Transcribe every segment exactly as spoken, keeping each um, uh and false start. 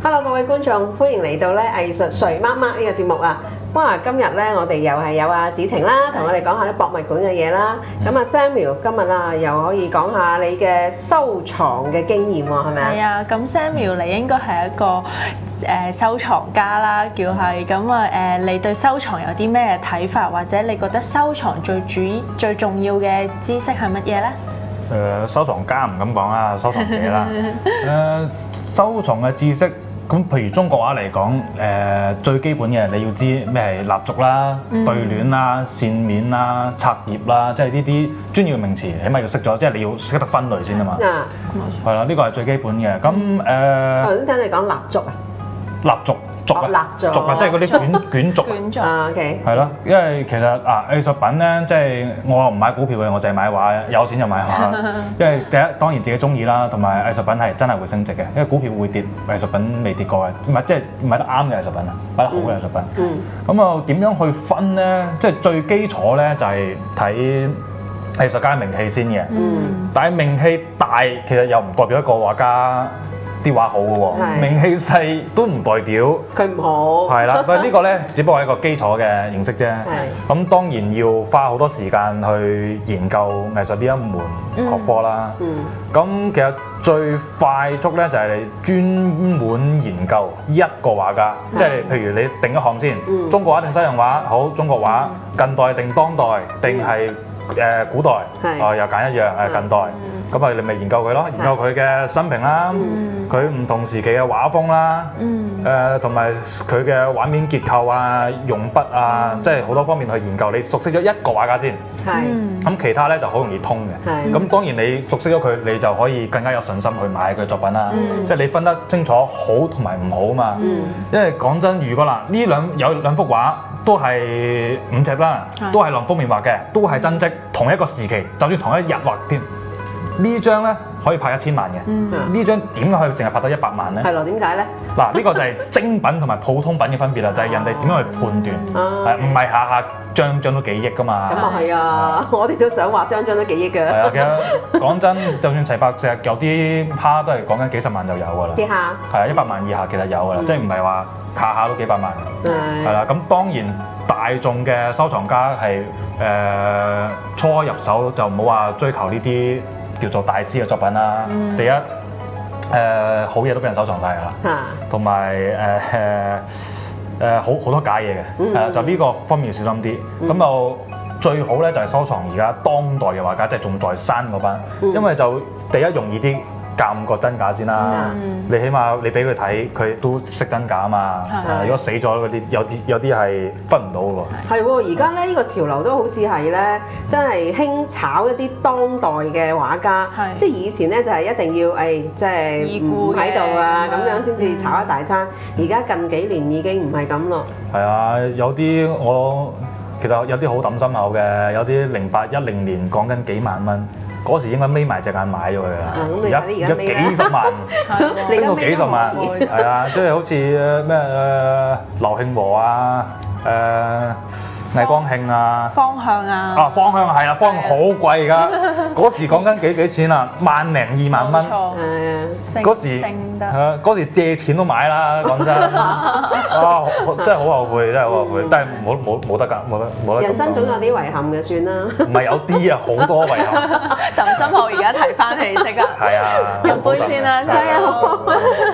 Hello， 各位觀眾，歡迎嚟到咧藝術誰媽媽呢個節目啊！哇，今日咧我哋又係有阿子晴啦，同我哋講下啲博物館嘅嘢啦。咁啊 Samuel 今日啦又可以講下你嘅收藏嘅經驗喎，係咪啊？ 係啊，咁 Samuel 你應該係一個誒收藏家啦，叫係咁啊誒，你對收藏有啲咩睇法，或者你覺得收藏最主最重要嘅知識係乜嘢咧？ 誒、呃、收藏家唔敢講啦，收藏者啦。誒、呃、收藏嘅知識，咁譬如中國話嚟講，誒、呃、最基本嘅你要知咩係蠟燭啦、 嗯、 對聯啦、線面啦、冊頁啦，即係呢啲專業名詞，起碼要識咗，即係你要識得分類先啊嘛。 啊， 係啦，呢個係最基本嘅。咁誒， 頭先聽你講蠟燭啊， 蠟燭。軸啊，軸啊，即係嗰啲卷卷軸卷軸啊 ，OK， 係咯，因為其實啊藝術品咧，即係我唔買股票嘅，我淨係買畫，有錢就買畫。因為第一當然自己中意啦，同埋藝術品係真係會升值嘅，因為股票會跌，藝術品未跌過嘅，唔係即係買得啱嘅藝術品啊，買得好嘅藝術品。嗯。咁啊點樣去分咧？即係最基礎咧就係睇藝術家名氣先嘅。嗯。但係名氣大其實又唔代表一個畫家啲畫好嘅喎，名氣細都唔代表佢唔好。係啦，所以呢個咧只不過係一個基礎嘅認識啫。咁當然要花好多時間去研究藝術呢一門學科啦。咁、嗯、其實最快速咧就係你專門研究一個畫家，即係譬如你定一項先，嗯、中國畫定西洋畫，好中國畫，近代定當代定係誒古代，啊又揀一樣誒近代。咁啊，你咪研究佢咯，研究佢嘅生平啦，佢唔、嗯、同時期嘅畫風啦，誒同埋佢嘅畫面結構啊、用筆啊，嗯、即係好多方面去研究。你熟悉咗一個畫家先，咁、嗯、其他咧就好容易通嘅。咁、嗯、當然你熟悉咗佢，你就可以更加有信心去買佢作品啦。嗯、即係你分得清楚好同埋唔好啊嘛。嗯、因為講真，如果嗱呢兩有兩幅畫都係五尺啦，都係林風眠畫嘅，都係真跡，同一個時期，就算同一日畫添。呢張咧可以拍一千萬嘅，呢、嗯、張點解可以淨係拍到一百萬咧？ 係咯，點解咧？ 嗱，呢、呢個就係精品同埋普通品嘅分別啦，就係、是、人哋點樣去判斷，係唔係下下張張都幾億噶嘛？咁啊係啊， 我哋都想畫張張都幾億㗎。 係啊，其實講真，就算齊白石有啲蝦都係講緊幾十萬就有㗎啦。 啲蝦係啊，一百萬以下其實有㗎啦，嗯、即係唔係話下下都幾百萬。係係啦，咁當然大眾嘅收藏家係誒、呃、初入手就唔好話追求呢啲叫做大師嘅作品啦。嗯、第一，誒、呃、好嘢都俾人收藏晒㗎啦，同埋誒誒誒好好多假嘢嘅，係、嗯呃、就呢個方面要小心啲。咁、嗯、就最好咧就係收藏而家當代嘅畫家，即係仲在生嗰班，嗯、因為就第一容易啲鑑個真假先啦。嗯、你起碼你俾佢睇，佢都識真假啊嘛。嗯呃、如果死咗嗰啲，有啲有啲係分唔到嘅喎。係喎， 而家咧呢個潮流都好似係咧，真係興炒一啲當代嘅畫家。係即係以前咧就係一定要誒，即係唔喺度啊咁樣先至炒一大餐。而家、嗯、近幾年已經唔係咁咯。係啊，有啲我其實有啲好抌心口嘅，有啲零八一零年講緊幾萬蚊。嗰時應該眯埋隻眼買咗佢啦，而家而家幾十萬，升到幾十萬，係啊，即係好似咩誒劉慶和啊，誒魏光慶啊， 方向啊， 啊方向係啊，方向好貴㗎，嗰時講緊幾幾錢啊？萬零二萬蚊，嗰時係嗰時借錢都買啦，講真，啊真係好後悔，真係好後悔，但係冇冇冇得㗎，冇得冇得。 人生總有啲遺憾嘅，算啦。 唔係有啲啊，好多遺憾。 揼心口而家提翻起即刻。係啊， 飲杯先啦， 係啊，好。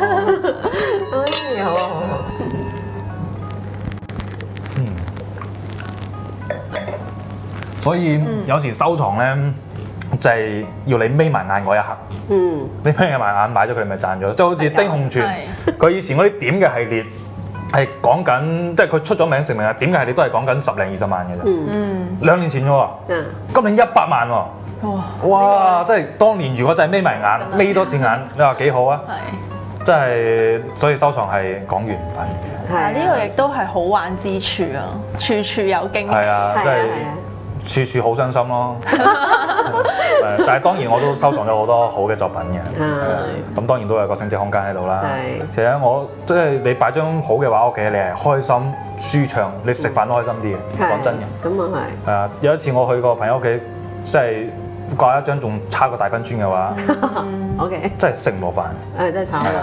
哎，好啊，好啊。 所以有時收藏咧，就係要你眯埋眼嗰一刻。嗯，你眯埋眼買咗佢，咪賺咗。即係好似丁鴻泉，佢以前嗰啲點嘅系列係講緊，即係佢出咗名成名啊！點嘅系列都係講緊十零二十萬嘅啫。嗯，兩年前嘅喎，今年一百萬喎。哇！哇！即係當年如果真係眯埋眼，眯多次眼，你話幾好啊？係，真係所以收藏係講緣分嘅。 係呢個亦都係好玩之處啊！處處有驚喜。 係啊，即係。處處好傷心咯，但係當然我都收藏咗好多好嘅作品嘅，咁當然都有個升值空間喺度啦。其實我即係你擺張好嘅畫屋企，你係開心舒暢，你食飯都開心啲嘅。講真嘅， 咁啊係。係啊， 有一次我去個朋友屋企，即係掛一張仲差過大芬村嘅畫，OK，真係食唔落飯。 誒，真係慘啦！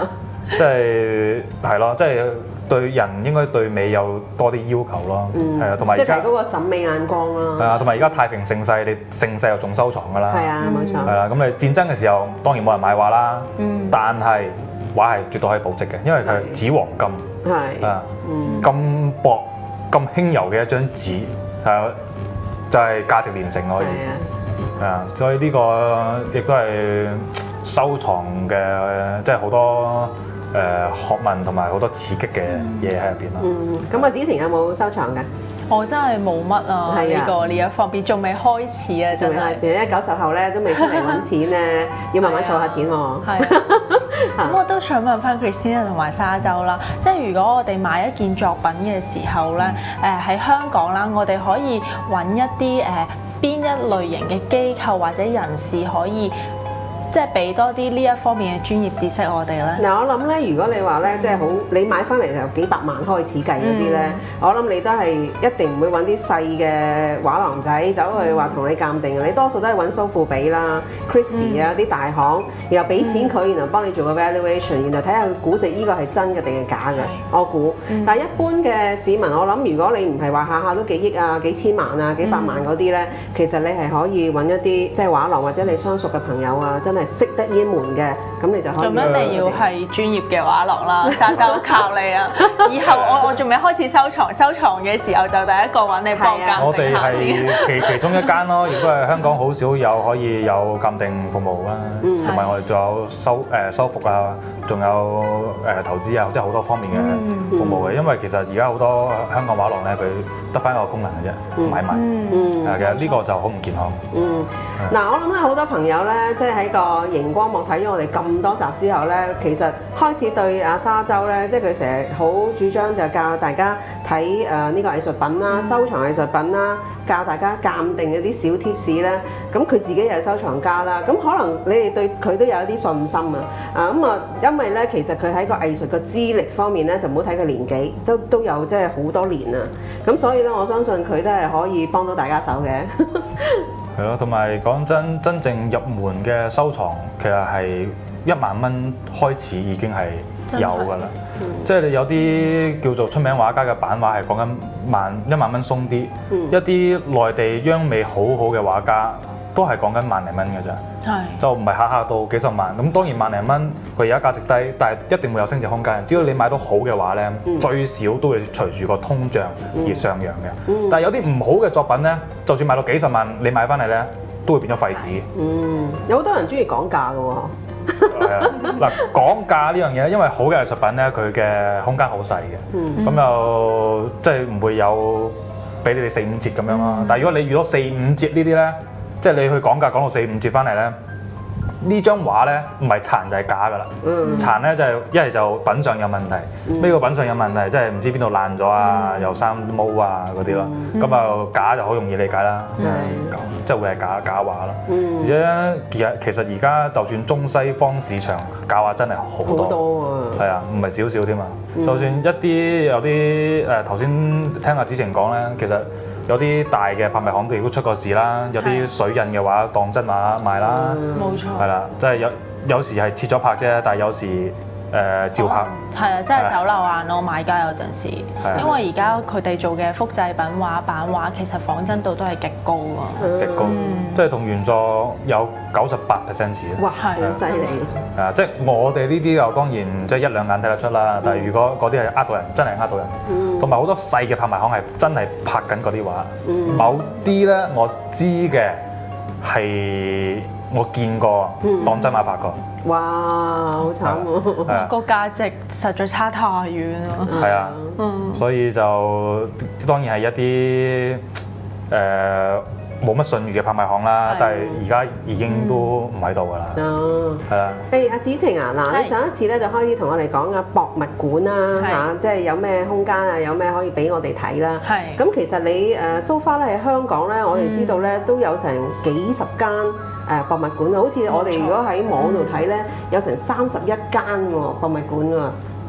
即係係咯，即係對人應該對美有多啲要求咯，係啊，同埋即係提高個審美眼光啦。 係啊，同埋而家太平盛世，你盛世又仲收藏㗎啦。 係啊，冇錯。 係啦，咁你戰爭嘅時候當然冇人買畫啦，但係畫係絕對可以保值嘅，因為佢係紙黃金， 係啊，咁薄咁輕柔嘅一張紙就係就係價值連城可以。係啊，所以呢個亦都係收藏嘅，即係好多誒學問同埋好多刺激嘅嘢喺入邊咯。 嗯，咁啊，子晴有冇收藏㗎？ 我真係冇乜啊，呢個呢一方面仲未開始啊， 仲未開始，因為九十後咧都未出嚟揾錢咧，要慢慢儲下錢喎。 係啊，咁我都想問翻 Christina 同埋沙洲啦，即係如果我哋買一件作品嘅時候咧，誒喺香港啦，我哋可以揾一啲誒邊一類型嘅機構或者人士可以，即係俾多啲呢一方面嘅專業知識我哋咧。 嗱，我諗咧，如果你話咧，即係好，你買翻嚟就由幾百萬開始計嗰啲咧，嗯、我諗你都係一定唔會揾啲細嘅畫廊仔走去話同你鑑定嘅，你多數都係揾蘇富比啦、Christie 啊啲大行，然後俾錢佢，然後幫你做個 valuation，然後睇下佢估值呢個係真嘅定係假嘅。我估，但係一般嘅市民，我諗如果你唔係話下下都幾億啊、幾千萬啊、幾百萬嗰啲咧，其實你係可以揾一啲即係畫廊或者你相熟嘅朋友啊，真係識得呢門嘅，咁你就可以。 咁一定要係專業嘅畫廊啦，沙洲靠你啊！以後我我仲未開始收藏，收藏嘅時候就第一個揾你幫鑑定下先。 我哋係其其中一間咯，亦都係香港好少有可以有鑑定服務啦，同埋、嗯、我哋仲有修誒、呃、修復啊，仲有誒、呃、投資啊，即係好多方面嘅服務嘅。嗯、因為其實而家好多香港畫廊咧，佢得翻一個功能嘅啫，嗯、買賣。嗯，其實呢個就好唔健康。嗯，嗱、 嗯，我諗咧好多朋友咧，即係喺個熒光幕睇咗我哋咁多集之後咧，其實開始對阿沙洲咧，即係佢成日好主張就教大家睇誒呢個藝術品啦、嗯、收藏藝術品啦，教大家鑑定嗰啲小貼士咧。咁佢自己又係收藏家啦，咁可能你哋對佢都有一啲信心啊。啊咁啊，因為咧其實佢喺個藝術嘅資歷方面咧，就唔好睇佢年紀，都都有即係好多年啊。咁所以咧，我相信佢都係可以幫到大家手嘅。 係咯，同埋講真，真正入門嘅收藏其實係一萬蚊開始已經係有㗎啦。嗯、即係你有啲叫做出名畫家嘅版畫係講緊萬一萬蚊鬆啲，嗯、一啲內地央美好好嘅畫家都係講緊萬零蚊嘅咋。係是就唔係下下到幾十萬。咁當然萬零蚊佢而家價值低，但係一定會有升值空間。只要你買到好嘅畫咧，嗯、最少都會隨住個通脹而上揚嘅。嗯、但係有啲唔好嘅作品咧，就算買到幾十萬，你買翻嚟咧都會變咗廢紙。嗯， 有好多人中意講價㗎喎。 係啊，嗱，講價呢樣嘢，因為好嘅藝術品咧，佢嘅空間好細嘅，咁、嗯、又即係唔會有俾你哋四五折咁樣咯。嗯、但係如果你遇到四五折呢啲咧，即係你去講價講到四五折翻嚟咧，呢張畫咧唔係殘就係假㗎啦。嗯、殘咧就係一係就品相有問題，呢、嗯、個品相有問題，即係唔知邊度爛咗啊，嗯、又生毛啊嗰啲咯。咁啊、嗯、假就好容易理解啦，嗯、即係會係假假畫啦。嗯、而且其實其實而家就算中西方市場假畫真係好多，好多啊，係啊，唔係少少添嘛。嗯、就算一啲有啲誒頭先聽阿子晴講咧，其實。有啲大嘅拍賣行亦都出過事啦，有啲水印嘅話當真畫賣啦，冇錯，係啦，即係有有時係切咗拍啫，但係有時誒、呃、照拍， 係啊、哦，真係走漏眼咯，買家有陣時，的因為而家佢哋做嘅複製品畫版畫，其實仿真度都係極高㗎，極高，嗯、即係同原作有九十八 percent 似。哇，係犀利！係啊，即係我哋呢啲又當然即係一兩眼睇得出啦，但係如果嗰啲係呃到人，真係呃到人。同埋好多細嘅拍賣行係真係拍緊嗰啲畫，嗯、某啲咧我知嘅係我見過、嗯、當真畫拍過。 哇，好慘喎！ 個價值實在差太遠啦。 係啊，嗯、所以就當然係一啲誒冇乜信譽嘅拍賣行啦，的但係而家已經都唔喺度㗎啦。哦，係啦。誒，阿子晴啊，嗱，你上一次咧就開始同我哋講下博物館啦，嚇，即係有咩空間啊，有咩可以俾我哋睇啦。係。咁其實你誒 so far 咧喺香港咧，我哋知道咧都有成幾十間誒博物館啊，好似我哋如果喺網度睇咧，有成三十一間喎博物館喎。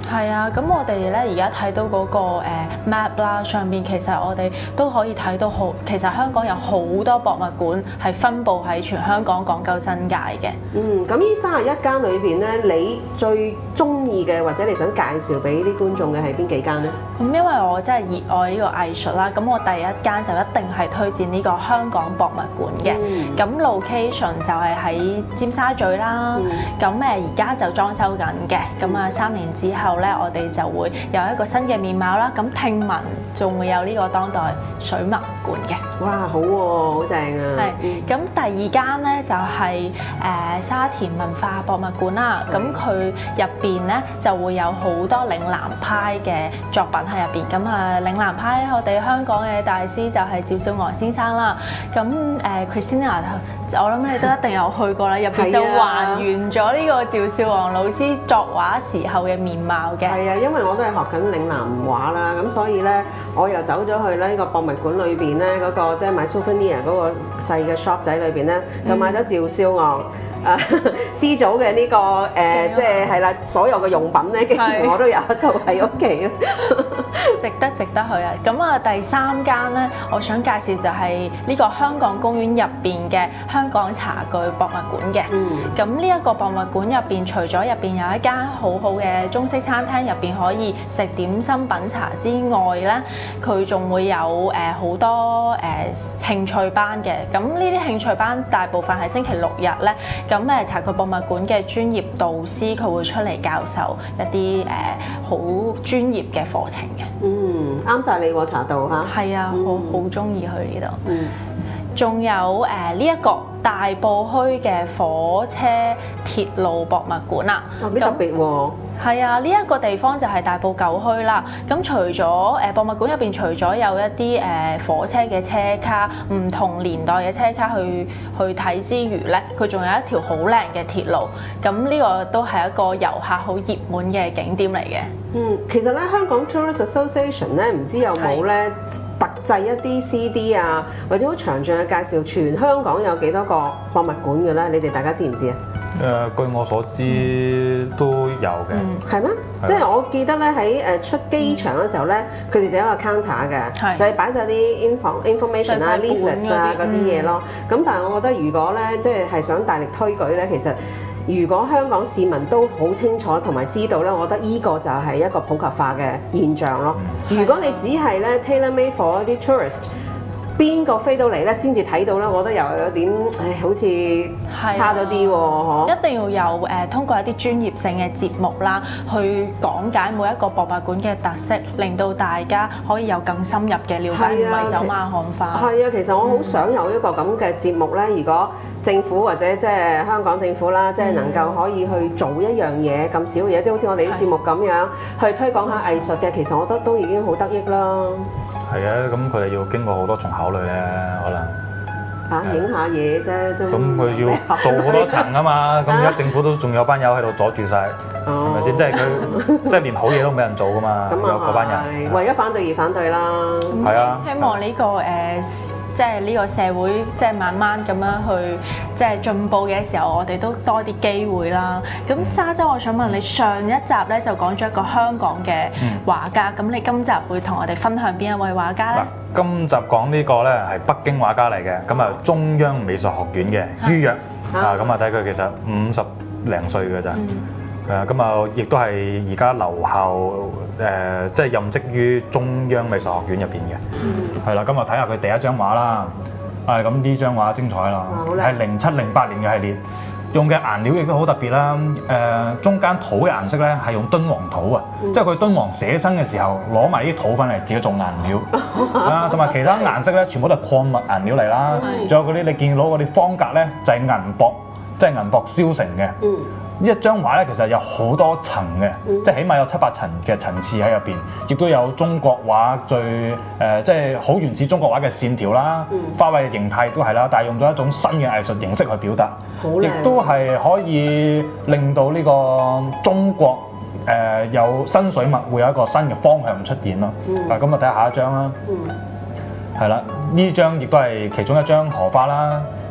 係啊，咁我哋咧而家睇到嗰個誒 map 啦，上邊其實我哋都可以睇到好，其實香港有好多博物館係分佈喺全香港港九新界嘅。 嗯，咁呢三十一間裏邊咧，你最中意嘅或者你想介紹俾啲觀眾嘅係邊幾間咧？ 咁因為我真係熱愛呢個藝術啦，咁我第一間就一定係推薦呢個香港博物館嘅。咁、嗯、location 就係喺尖沙咀啦。咁誒而家就裝修緊嘅，咁啊三年之後咧，我哋就會有一個新嘅面貌啦。咁聽聞仲會有呢個當代水墨館嘅。 哇，好喎、啊，好正啊！ 係，咁第二間咧就係、是、誒沙田文化博物館啦。咁佢入邊咧就會有好多嶺南派嘅作品喺入邊。咁啊嶺南派我哋香港嘅大師就係趙少昂先生啦。咁誒 Christina， 我諗你都一定有去過啦，入邊就還原咗呢個趙少昂老師作畫時候嘅面貌嘅。係啊， 因為我都係學緊嶺南畫啦，咁所以咧我又走咗去咧呢個博物館裏邊咧嗰個即係買 souvenir 嗰個細嘅 shop 仔裏邊咧，就買咗趙少昂誒師祖嘅呢個誒即係係啦，所有嘅用品咧，幾乎我都有一套喺屋企。 值得值得去啊！咁啊，第三間咧，我想介紹就係呢個香港公園入邊嘅香港茶具博物館嘅。咁呢一個博物館入邊，除咗入邊有一間好好嘅中式餐廳，入邊可以食點心品茶之外咧，佢仲會有誒好多誒、呃、興趣班嘅。咁呢啲興趣班大部分係星期六日咧，咁誒茶具博物館嘅專業導師佢會出嚟教授一啲誒好專業嘅課程嘅。 嗯，啱晒你喎，茶道嚇。 係啊，好好中意去呢度。 嗯， 仲有誒呢一個大埔墟嘅火車鐵路博物館啦。 有啲特別喎。 係啊，呢、這、一個地方就係大埔舊墟啦。咁除咗誒博物館入邊，除咗有一啲誒火車嘅車卡，唔同年代嘅車卡去去睇之餘咧，佢仲有一條好靚嘅鐵路。咁呢個都係一個遊客好熱門嘅景點嚟嘅。 嗯，其實咧香港 Tourist Association 咧，唔知有冇咧特製一啲 C D 啊，或者好詳盡嘅介紹，全香港有幾多個博物館嘅咧？你哋大家知唔知啊？ 誒、呃，據我所知都有嘅。 係咩？即係我記得咧喺誒出機場嘅時候咧，佢哋就有一個 counter 嘅，就係擺晒啲 info information 啊、leaflets 啊嗰啲嘢咯。咁但係我覺得如果咧即係係想大力推舉咧，其實如果香港市民都好清楚同埋知道咧，我覺得呢個就係一個普及化嘅現象咯。如果你只係咧 tailor made for 一啲 tourist，邊個飛到嚟咧先至睇到咧？我覺得又有點，唉，好似差咗啲喎，嗬！ 一定要有誒、呃，通過一啲專業性嘅節目啦，去講解每一個博物館嘅特色，令到大家可以有更深入嘅了解，唔係走馬看花。係啊，其實我好想有一個咁嘅節目咧，如果政府或者即係香港政府啦，即係能夠可以去做一樣嘢咁少嘅嘢，即係好似我哋啲節目咁樣去推廣下藝術嘅，其實我覺得都已經好得益啦。 係啊，咁佢哋要經過好多重考慮咧，可能嚇影下嘢啫，都咁佢要做好多層啊嘛，咁而家政府都仲有班友喺度阻住晒，係咪先？即係佢即係連好嘢都冇人做噶嘛，有嗰班人為咗反對而反對啦。 係啊， 希望呢個誒，即係呢個社會即係慢慢咁樣去即係進步嘅時候，我哋都多啲機會啦。咁沙洲，我想問你上一集咧就講咗一個香港嘅畫家，咁、嗯、你今集會同我哋分享邊一位畫家咧？ 今集講呢個咧係北京畫家嚟嘅，咁啊中央美術學院嘅于若啊，咁啊睇佢其實五十零歲嘅咋，係啊，咁啊亦都係而家留校誒，即係任職於中央美術學院入邊嘅，係啦，咁啊睇下佢第一張畫啦，啊咁呢張畫精彩啦，係零七零八年嘅系列。用嘅顏料亦都好特別啦，誒、呃、中間土嘅顏色咧係用敦煌土啊，嗯、即係佢敦煌寫生嘅時候攞埋啲土粉嚟自己做顏料啊，同埋其他顏色咧全部都係礦物顏料嚟啦，仲有嗰啲你見到嗰啲方格咧就係銀箔，即係銀箔燒成嘅。嗯呢一張畫咧，其實有好多層嘅，嗯、即係起碼有七八層嘅層次喺入邊，亦都有中國畫最誒、呃，即係好原始中國畫嘅線條啦，嗯、花卉形態都係啦，但係用咗一種新嘅藝術形式去表達，亦都係可以令到呢個中國誒、呃、有新水墨會有一個新嘅方向出現咯。嗱、嗯，咁啊睇下下一張啦，係啦、嗯，呢張亦都係其中一張荷花啦。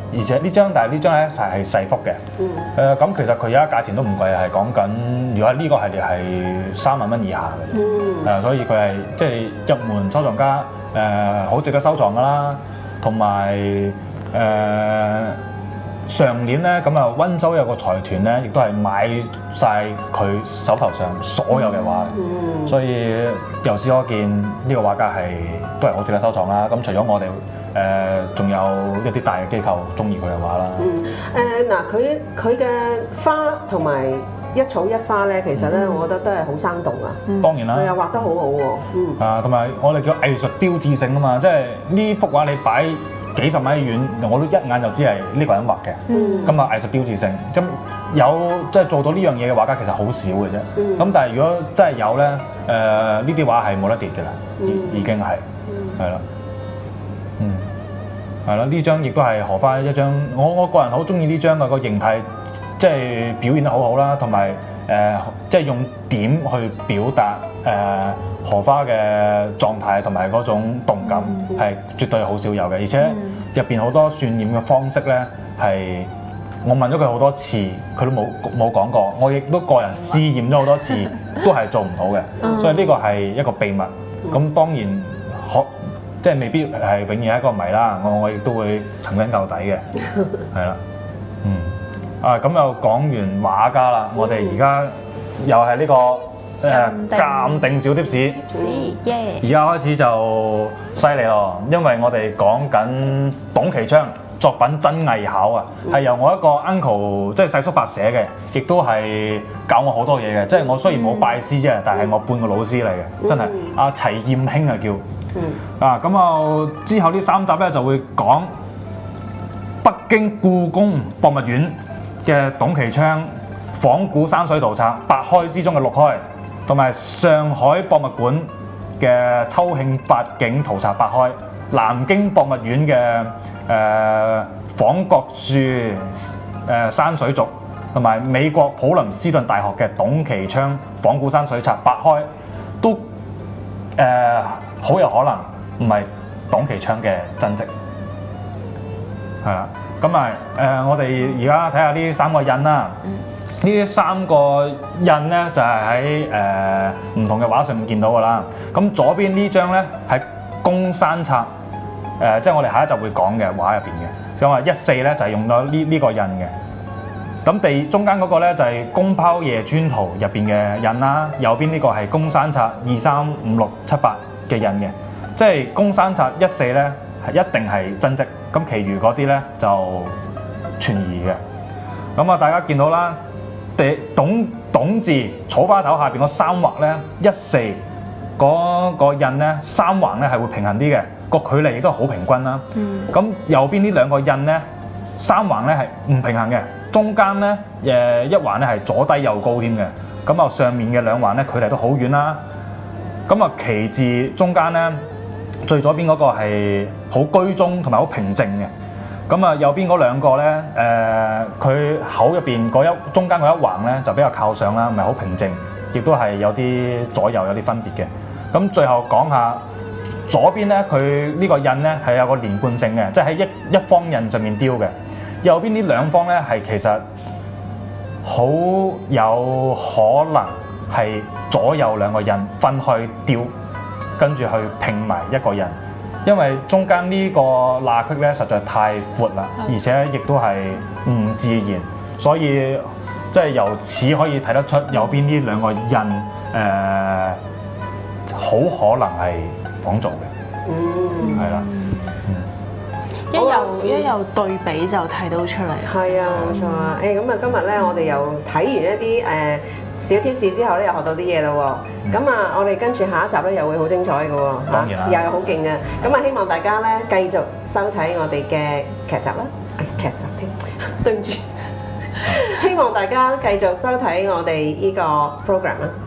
而且呢張但係呢張咧就係細幅嘅。 嗯。 誒咁、呃、其實佢而家價錢都唔貴，係講緊如果呢個系列係三萬蚊以下嘅。 嗯。 誒、呃，所以佢係即係入門收藏家誒，好、呃、值得收藏㗎啦。同埋誒上年咧咁啊，溫州有個財團咧，亦都係買晒佢手頭上所有嘅畫。嗯。所以由此可見，呢、這個畫家係都係好值得收藏啦。咁除咗我哋。誒，仲、呃、有一啲大嘅機構中意佢嘅畫啦。 嗯，誒、呃、嗱，佢佢嘅花同埋一草一花咧，其實咧，嗯、我覺得都係好生動啊。 嗯、當然啦， 佢又畫得好好喎。嗯。啊， 同埋我哋叫藝術標誌性啊嘛，即係呢幅畫你擺幾十米遠，我都一眼就知係呢個人畫嘅。嗯。咁啊，藝術標誌性，咁有即係做到呢樣嘢嘅畫家其實好少嘅啫。嗯。咁但係如果真係有咧，誒呢啲畫係冇得跌嘅啦，已已經係，係啦。嗯，係啦，呢張亦都係荷花一張，我我個人好中意呢張嘅個形態，即係表現得好好啦，同埋誒即係用點去表達誒、呃、荷花嘅狀態同埋嗰種動感係、嗯、絕對好少有嘅，而且入邊好多渲染嘅方式咧係我問咗佢好多次，佢都冇冇講過，我亦都個人試驗咗好多次，都係做唔到嘅，嗯、所以呢個係一個秘密。咁當然可。即係未必係永遠係一個謎啦，我我亦都會尋根究底嘅，係啦，嗯，啊咁又講完畫家啦，嗯、我哋而家又係呢、這個誒鑑定小貼士，而家開始就犀利咯，因為我哋講緊董其昌作品真偽巧啊，係、嗯、由我一個 uncle 即係細叔伯寫嘅，亦都係教我好多嘢嘅，即係我雖然冇拜師啫，但係我半個老師嚟嘅，真係阿齊燕興啊叫。嗯、啊，咁啊之後呢三集咧就會講北京故宮博物院嘅董其昌仿古山水圖冊八開之中嘅六開，同埋上海博物館嘅秋興八景圖冊八開，南京博物院嘅誒仿國樹誒山水續，同埋美國普林斯頓大學嘅董其昌仿古山水冊八開，都誒。呃好有可能唔係董其昌嘅真跡，係啦。咁啊誒，我哋而家睇下呢三個印啦。呢、嗯、三個印咧就係喺誒唔同嘅畫上面見到㗎啦。咁左邊呢張咧係公山冊，誒、呃、即係我哋下一集會講嘅畫入邊嘅。咁啊一四咧就係用咗呢呢個印嘅。咁地中間嗰個咧就係宮拋夜尊圖入邊嘅印啦。右邊呢個係公山冊二三五六七八嘅印嘅，即係公山冊一四咧係一定係真跡，咁其餘嗰啲咧就存疑嘅。咁啊，大家見到啦，第董董字草花頭下邊嗰三畫咧，一四嗰個印咧三橫咧係會平衡啲嘅，個距離亦都好平均啦。咁、嗯、右邊呢兩個印咧三橫咧係唔平衡嘅，中間咧誒一橫咧係左低右高添嘅，咁啊上面嘅兩橫咧距離都好遠啦。咁啊，旗幟中間咧，最左邊嗰個係好居中同埋好平靜嘅。咁啊，右邊嗰兩個咧，誒、呃，佢口入邊嗰一中間嗰一橫咧就比較靠上啦，唔係好平靜，亦都係有啲左右有啲分別嘅。咁最後講下左邊咧，佢呢個印咧係有個連貫性嘅，即係喺一一方印上面雕嘅。右邊呢兩方咧係其實好有可能係左右兩個印分開雕，跟住去拼埋一個印，因為中間呢個罅隙咧實在太闊啦，而且亦都係唔自然，所以即係由此可以睇得出右邊呢兩個印誒好、呃、可能係仿造嘅，嗯，係啦。 一有一有對比就睇到出嚟。係啊， 冇錯啊。誒咁啊，今日咧我哋又睇完一啲誒、呃、小貼士之後咧，又學到啲嘢咯喎。咁、嗯、啊，我哋跟住下一集咧又會好精彩嘅喎。當然啦，又係好勁嘅。咁啊，希望大家咧繼續收睇我哋嘅劇集啦。哎、劇集添，對唔住。希望大家繼續收睇我哋呢個 program 啦。